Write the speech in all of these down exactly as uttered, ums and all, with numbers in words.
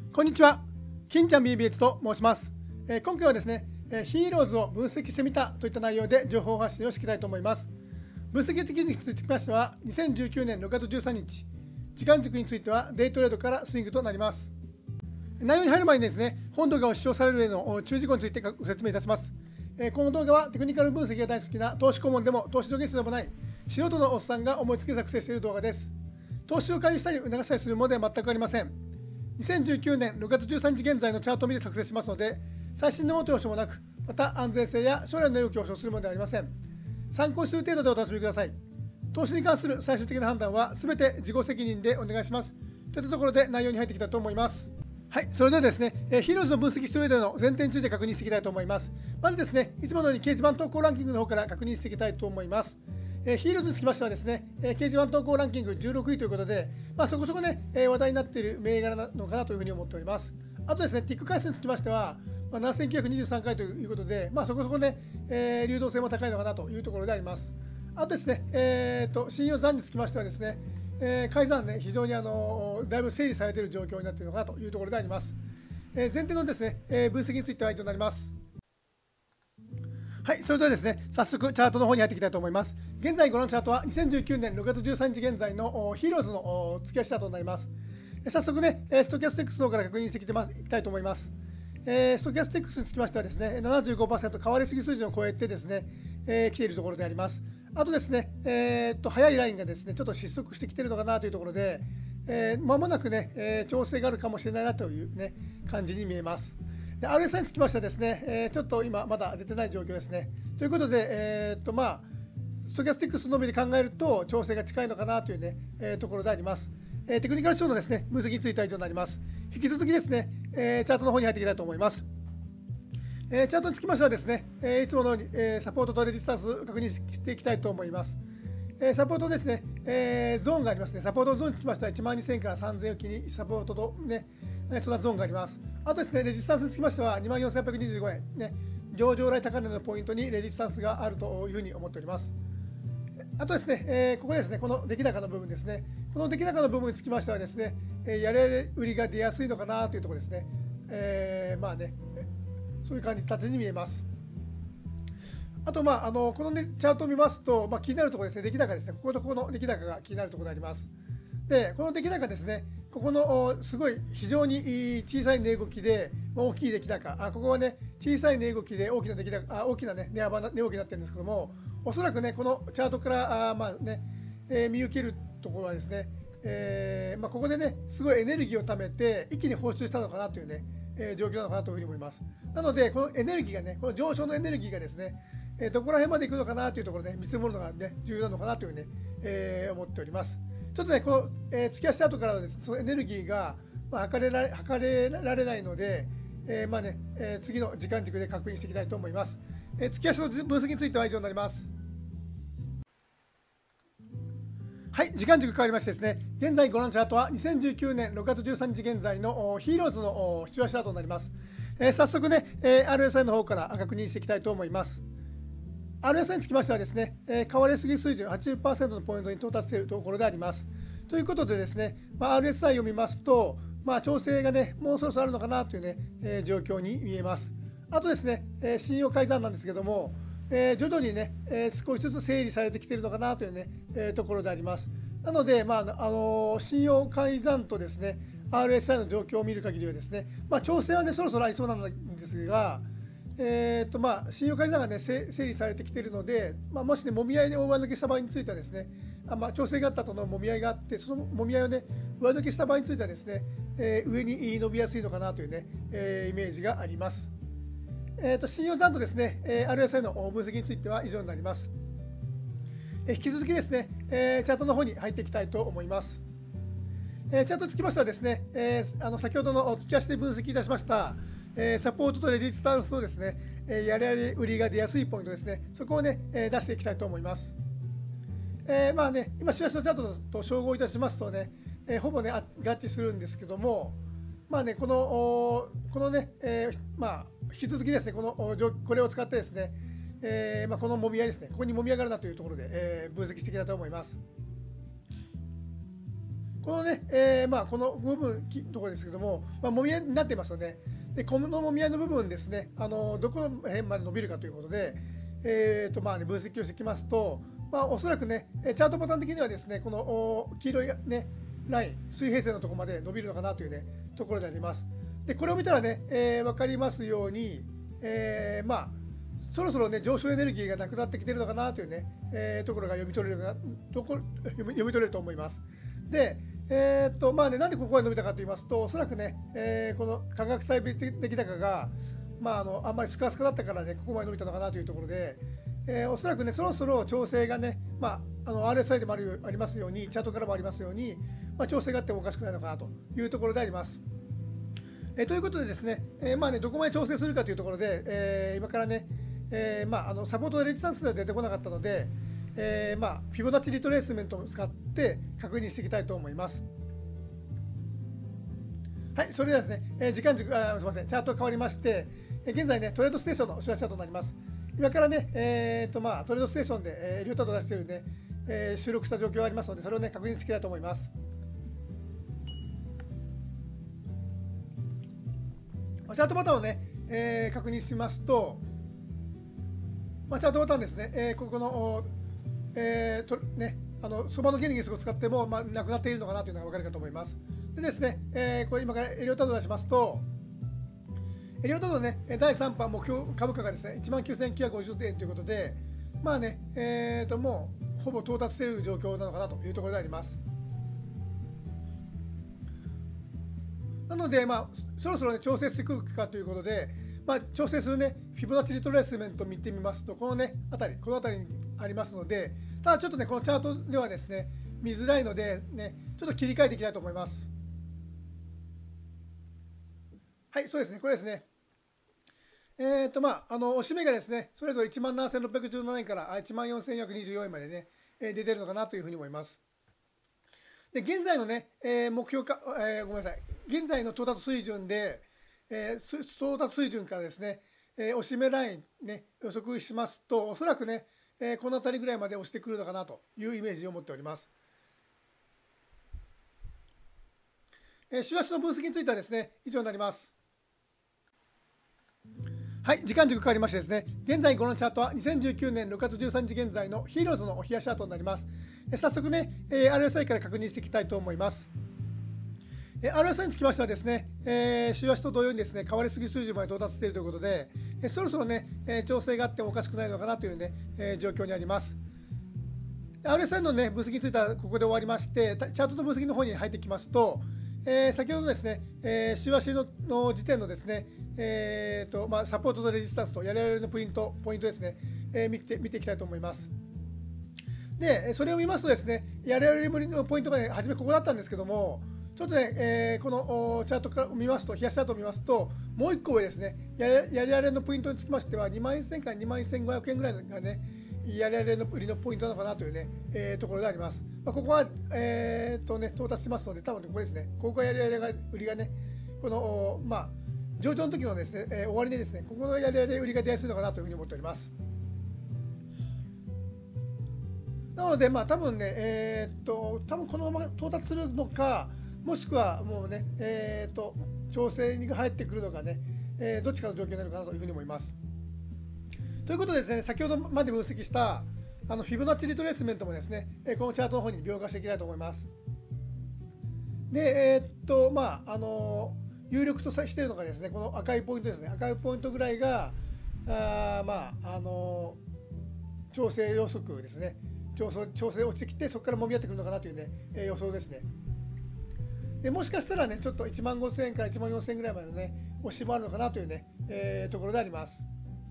こんにちは、金ちゃん ビービーエイチ と申します。えー、今回はですね、えー、ヒーローズを分析してみたといった内容で情報発信をしていきたいと思います。分析的につきましては、にせんじゅうきゅうねんろくがつじゅうさんにち、時間軸についてはデイトレードからスイングとなります。内容に入る前にですね、本動画を視聴される上の注意事項についてご説明いたします。えー、この動画はテクニカル分析が大好きな投資顧問でも投資助言者でもない素人のおっさんが思いつき作成している動画です。投資を開始したり促したりするものでは全くありません。にせんじゅうきゅうねんろくがつじゅうさんにち現在のチャートを見て作成しますので、最新の大手保証もなく、また安全性や将来の利益を保証するものではありません。参考にする程度でお楽しみください。投資に関する最終的な判断は全て自己責任でお願いします。といったところで内容に入ってきたと思います。はい、それではですね、えー、ヒーローズを分析する上での前提について確認していきたいと思います。まずですね、いつものように掲示板投稿ランキングの方から確認していきたいと思います。えー、ヒーローズにつきましてはですね、えー、掲示板投稿ランキングじゅうろくいということで、まあ、そこそこね、えー、話題になっている銘柄なのかなというふうに思っております。あとですね、ティック回数につきましては、まあ、ななせんきゅうひゃくにじゅうさんかいということで、まあ、そこそこね、えー、流動性も高いのかなというところであります。あとですね、えー、と信用残につきましてはですね、えー、改ざんね、非常にあのだいぶ整理されている状況になっているのかなというところであります。えー、前提のですね、えー、分析については以上になります。はい、それではですね、早速チャートの方に入っていきたいと思います。現在ご覧のチャートはにせんじゅうきゅうねんろくがつじゅうさんにち現在のヒーローズの月足チャートになります。早速ね、ストキャスティックスの方から確認していきたいと思います。えー、ストキャスティックスにつきましてはですね、ななじゅうごパーセント 変わりすぎ水準を超えてですね、えー、来ているところであります。あとですね、えー、っと早いラインがですね、ちょっと失速してきているのかなというところで、えー、間もなくね、えー、調整があるかもしれないなというね、感じに見えます。で アールエスアイ につきましてはですね、えー、ちょっと今まだ出てない状況ですね。ということで、えー、っとまあ、ストキャスティックスのみで考えると調整が近いのかなというね、えー、ところであります。えー、テクニカル指標のですね、分析については以上になります。引き続きですね、えー、チャートの方に入っていきたいと思います。えー、チャートにつきましてはですね、えー、いつものように、えー、サポートとレジスタンス確認していきたいと思います。えー、サポートですね、えー、ゾーンがありますね。サポートゾーンにつきましては いちまんにせん からさんぜんおきにサポートとね、そんなゾーンがあります。あとですね、レジスタンスにつきましては にまんよんせんはっぴゃくにじゅうごえん、ね、上場来高値のポイントにレジスタンスがあるというふうに思っております。あとですね、えー、ここですね、この出来高の部分ですね。この出来高の部分につきましてはですね、えー、やれ売りが出やすいのかなというところですね。えー、まあね、そういう感じ形に見えます。あと、まあ、あのこの、ね、チャートを見ますと、まあ、気になるところですね、出来高ですね、こことここの出来高が気になるところであります。で、この出来高ですね、ここのすごい非常に小さい値動きで大きい出来高、あここはね、小さい値動きで大きな出来高、あ大きな、ね、値幅、値動きになってるんですけども、おそらくね、このチャートからあ、まあねえー、見受けるところはですね、えーまあ、ここでね、すごいエネルギーを貯めて、一気に放出したのかなというね、えー、状況なのかなというふうに思います。なので、このエネルギーがね、この上昇のエネルギーがですね、えー、どこら辺までいくのかなというところで、ね、見積もるのが、ね、重要なのかなというふうに、ねえー、思っております。ちょっとね、この、えー、月足後からはです、ね、そのエネルギーが、まあ、測れられ、測れられないので、えーまあねえー、次の時間軸で確認していきたいと思います。えー、月足の分析については以上になります。はい、時間軸変わりましてですね、現在ご覧のチャートはにせんじゅうきゅうねんろくがつじゅうさんにち現在のヒーローズの週足チャートになります。えー、早速ね、えー、アールエスアイ の方から確認していきたいと思います。アールエスアイ につきましてはですね、えー、変わりすぎ水準 はちじゅっパーセント のポイントに到達しているところであります。ということでですね、まあ、アールエスアイ を見ますと、まあ、調整がね、もうそろそろあるのかなというね、えー、状況に見えます。あとですね、えー、信用改ざんなんですけども、えー、徐々にね、えー、少しずつ整理されてきているのかなというね、えー、ところであります。なので、まああのー、信用改ざんとですね、アールエスアイ の状況を見る限りはですね、まあ、調整はね、そろそろありそうなんですが、えーとまあ、信用改ざんが、ね、整理されてきているので、まあ、もし、ね、もみ合いで上抜けした場合についてはですね、あまあ、調整があったとのもみ合いがあって、そのもみ合いを、ね、上抜けした場合についてはですね、えー、上に伸びやすいのかなという、ねえー、イメージがあります。えーと信用残とですね、えー、アールエスアイ の分析については以上になります。えー、引き続きですね、えー、チャートの方に入っていきたいと思います。えー、チャートにつきましてはですね、えー、あの先ほどの月足で分析いたしましたえー、サポートとレジスタンスとですね、えー、やれやれ売りが出やすいポイントですね、そこをね、えー、出していきたいと思います。えー、まあね、今、週足のチャートと照合いたしますとね、えー、ほぼね、合致するんですけども、まあね、この、このね、えー、まあ、引き続きですね、この、これを使ってですね、えーまあ、このもみ合いですね、ここにもみ上がるなというところで、えー、分析していきたいと思います。ここのね、えーまあ、この部分ところですけども、まあ、もみ合いになっていますよね。で、このもみ合いの部分ですね、あのどこら辺まで伸びるかということで、えーとまあね、分析をしてきますと、まあ、おそらくね、チャートパターン的にはですね、この黄色い、ね、ライン、水平線のところまで伸びるのかなという、ね、ところであります。で、これを見たらね、えー、分かりますように、えー、まあ、そろそろね、上昇エネルギーがなくなってきているのかなというね、えー、ところが読み取れるかとこ読み取れると思います。で、えーっとまあね、なんでここが伸びたかと言いますと、おそらくね、えー、この価格差別出来高が、まあ、あのあんまりスカスカだったからね、ここまで伸びたのかなというところで、えー、おそらくね、そろそろ調整がね、まあ、あの アールエスアイ でもあるありますように、チャートからもありますように、まあ、調整があってもおかしくないのかなというところであります。えー、ということでですね、えーまあね、どこまで調整するかというところで、えー、今からね、えーまあ、あのサポートレジスタンスでは出てこなかったので、えーまあ、フィボナッチリトレースメントを使って確認していきたいと思います。はい、それではですね、えー、時間軸、あ、すみません、チャート変わりまして、えー、現在ね、トレードステーションの週足チャートになります。今からね、えーとまあ、トレードステーションで、えー、両タート出しているね、えー、収録した状況がありますので、それをね、確認していきたいと思います。チャートパターンをね、えー、確認しますと、まあ、チャートパターンですね、えー、ここの、えーとね、あの相場の原理を使っても、まあ、なくなっているのかなというのが分かるかと思います。でですね、えー、これ今からエリオタード出しますと、エリオタードね、だいさん波目標株価がですね、いちまんきゅうせんきゅうひゃくごじゅうえんということで、まあね、えーと、もうほぼ到達している状況なのかなというところであります。なので、まあ、そろそろ、ね、調整してくるかということで、まあ、調整する、ね、フィボナッチリトレースメントを見てみますと、この、ね、あたり、このあたりにありますので、ただちょっとね、このチャートではですね、見づらいので、ね、ちょっと切り替えていきたいと思います。はい、そうですね、これですね。えーとまあ、あのおしめがですね、それぞれいちまんななせんろっぴゃくじゅうななえんからいちまんよんせんよんひゃくにじゅうよえんまでね、えー、出てるのかなというふうに思います。で、現在のね、えー、目標か、えー、ごめんなさい、現在の到達水準で、えー、到達水準からですね、えー、おしめライン、ね、予測しますと、おそらくね、えー、この辺りぐらいまで押してくるのかなというイメージを持っております。えー、週足の分析についてはですね、以上になります。はい、時間軸変わりましてですね、現在このチャートはにせんじゅうきゅうねんろくがつじゅうさんにち現在のヒーローズの冷やしチャートになります。え早速ね、えー、アールエスアイ から確認していきたいと思います。えー、アールエスアイ につきましてはですね、えー、週足と同様にですね、変わりすぎ水準まで到達しているということで、えー、そろそろね、えー、調整があってもおかしくないのかなというね、えー、状況にあります。アールエスアイ のね、分析についてはここで終わりまして、チャートの分析の方に入ってきますと、えー、先ほどですね、えー、週足 の, の時点のですね、えーとまあ、サポートとレジスタンスとやりられるのプリント、ポイントですね、えー、見て見ていきたいと思います。で、それを見ますとですね、やりられるのポイントがね、初めここだったんですけども、ちょっとね、えー、このチャートから見ますと、冷やしチャートを見ますと、もういっこ上ですね、や, やりられるのポイントにつきましては、にまんせんからにまんせんごひゃくえんぐらいがね、やりられるの売りのポイントなのかなというね、えー、ところであります。まあ、ここは、えーとね、到達してますので、多分ここですね、ここがやりられが売りがね、この、まあ、上場の時のですね、えー、終わりでですね、ここのやりられ売りが出やすいのかなというふうに思っております。なので、まあ、多分ね、えー、っと、多分このまま到達するのか、もしくはもうね、えー、っと、調整が入ってくるのかね、えー、どっちかの状況になるかなというふうに思います。ということでですね、先ほどまで分析したあのフィボナッチリトレースメントもですね、このチャートの方に描画していきたいと思います。で、えー、っと、まあ、あの、有力としているのがですね、この赤いポイントですね、赤いポイントぐらいが、あまあ、あの、調整予測ですね、調整、調整落ちてきて、そこからもみ合ってくるのかなというね、えー、予想ですね。でもしかしたらね、ちょっといちまんごせんえんからいちまんよんせんえんぐらいまでのね、押しもあるのかなというね、えー、ところであります。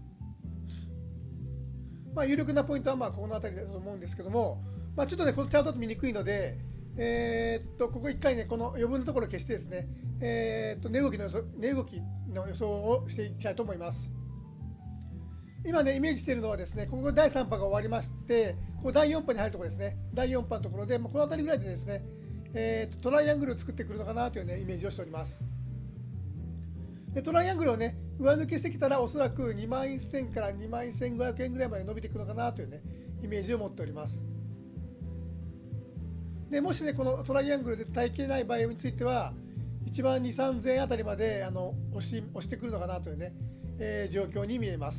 まあ、有力なポイントはまあここの辺りだと思うんですけども、まあ、ちょっとね、このチャートだと見にくいので、えー、っとここいっかいね、この余分なところを消してですね、えー、っと値動きの予想、値動きの予想をしていきたいと思います。今ね、イメージしているのはですね、ここだいさん波が終わりまして、ここだいよん波に入るところですね、だいよん波のところで、まあ、この辺りぐらいでですね、えー、っとトライアングルを作ってくるのかなという、ね、イメージをしております。でトライアングルをね、上抜けしてきたら、おそらくにまんせんからにまんせんごひゃくえんぐらいまで伸びていくのかなというね、イメージを持っております。 でもしね、このトライアングルで耐えきれない場合については、いちまんにせん、さんぜんえんあたりまであの押し押してくるのかなというね、えー、状況に見えます。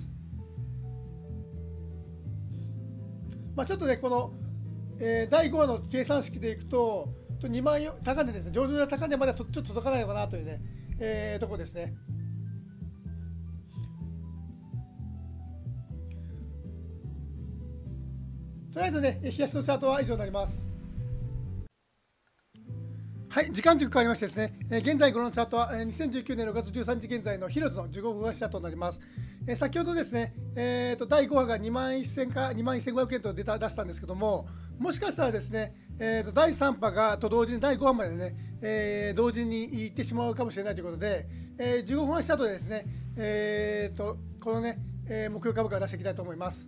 まあ、ちょっとね、この、えー、だいごわの計算式でいくと、にまんえん高値ですね、上場な高値まではちょっと届かないのかなというね、えー、ところですね。とりあえずね、冷やしのチャートは以上になります。はい、時間軸変わりましてですね、えー、現在このチャートは、えー、にせんじゅうきゅうねんろくがつじゅうさんにち現在のヒロズのじゅうごふん足チャートになります。えー、先ほどですね、えー、とだいごわがにまんせんかにまんせんごひゃくえんと出た出したんですけども、もしかしたらですね、えー、とだいさん波がと同時にだいごわまでね、えー、同時に行ってしまうかもしれないということで、えー、じゅうごふん足チャートでですね、えー、とこのね、えー、目標株価を出していきたいと思います。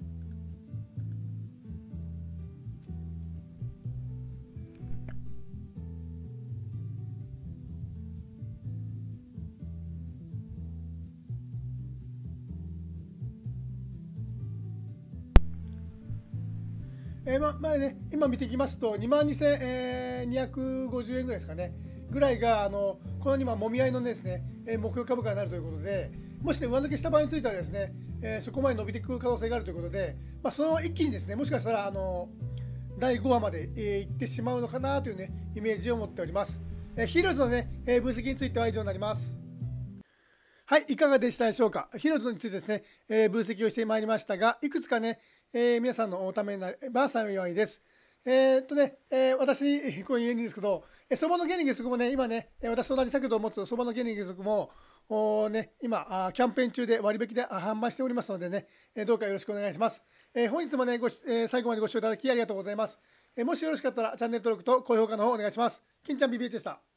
えーままあね、今見ていきますと、にまんにせんにひゃくごじゅうえんぐらいですかね、ぐらいが、あのこの今、もみ合いのですね、えー、目標株価になるということで、もし、ね、上抜けした場合についてはですね、えー、そこまで伸びていく可能性があるということで、まあ、その一気にですね、もしかしたら、あのだいごわまで、えー、行ってしまうのかなというね、イメージを持っております。えー、ヒーローズのね、えー、分析については以上になります。はい、いかがでしたでしょうか。ヒーローズについてですね、えー、分析をしてまいりましたが、いくつかね、えー、皆さんのおためになれば幸いです。えー、っとね、えー、私、こう言えるんですけど、相場の原理原則もね、今ね、私と同じ策度を持つ相場の原理原則も、おね、今あ、キャンペーン中で割引で販売しておりますのでね、えー、どうかよろしくお願いします。えー、本日もねごし、えー、最後までご視聴いただきありがとうございます。えー、もしよろしかったらチャンネル登録と高評価の方お願いします。金ちゃん ビービーエイチ でした。